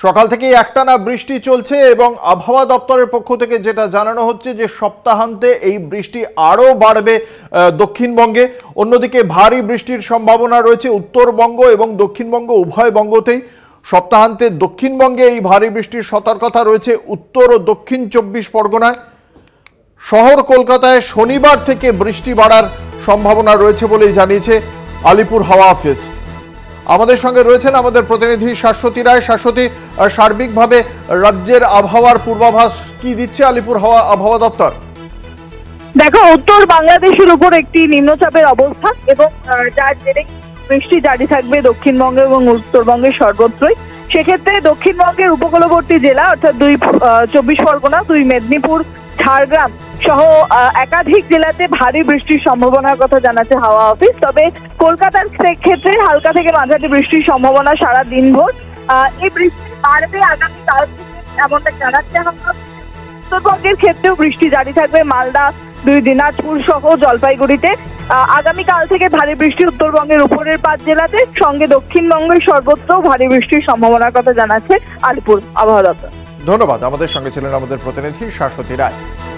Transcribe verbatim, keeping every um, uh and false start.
সকাল থেকে একটানা বৃষ্টি চলছে এবং আবহাওয়া দপ্তরের পক্ষ থেকে যেটা জানানো হচ্ছে যে সপ্তাহান্তে এই বৃষ্টি আরও বাড়বে দক্ষিণবঙ্গে। অন্যদিকে ভারী বৃষ্টির সম্ভাবনা রয়েছে উত্তরবঙ্গ এবং দক্ষিণবঙ্গ উভয় বঙ্গতেই। সপ্তাহান্তে দক্ষিণবঙ্গে এই ভারী বৃষ্টির সতর্কতা রয়েছে উত্তর ও দক্ষিণ চব্বিশ পরগনায়। শহর কলকাতায় শনিবার থেকে বৃষ্টি বাড়ার সম্ভাবনা রয়েছে বলেই জানিয়েছে আলিপুর হাওয়া অফিস। আমাদের সঙ্গে রয়েছেন আমাদের প্রতিনিধি শাশ্বতী রায়। শাশ্বতী, সার্বিকভাবে রাজ্যের আবহাওয়ার পূর্বাভাস কি দিচ্ছে আলিপুর হাওয়া আবহাওয়া দপ্তর? দেখো, উত্তর বাংলাদেশের উপর একটি নিম্নচাপের অবস্থান এবং যার জেরে বৃষ্টি জারি থাকবে দক্ষিণবঙ্গে এবং উত্তরবঙ্গের সর্বত্রই। সেক্ষেত্রে দক্ষিণবঙ্গের উপকূলবর্তী জেলা অর্থাৎ দুই চব্বিশ পরগনা, দুই মেদিনীপুর, ঝাড়গ্রাম সহ একাধিক জেলাতে ভারী বৃষ্টির সম্ভাবনার কথা জানাচ্ছে হাওয়া অফিস। তবে কলকাতার ক্ষেত্রে হালকা থেকে মাঝারি বৃষ্টির সম্ভাবনা সারা দিনভর। এই বৃষ্টি বাড়বে আগামীকাল থেকে এমনটা জানাচ্ছে হাওয়া। উত্তরবঙ্গের ক্ষেত্রেও বৃষ্টি জারি থাকবে মালদা, দুই দিনাজপুর সহ জলপাইগুড়িতে। আগামীকাল থেকে ভারী বৃষ্টি উত্তরবঙ্গের উপরের পাঁচ জেলাতে, সঙ্গে দক্ষিণবঙ্গের সর্বত্র ভারী বৃষ্টির সম্ভাবনার কথা জানাচ্ছে আলিপুর আবহাওয়া দপ্তর। ধন্যবাদ। আমাদের সঙ্গে ছিলেন আমাদের প্রতিনিধি শাশ্বতী রায়।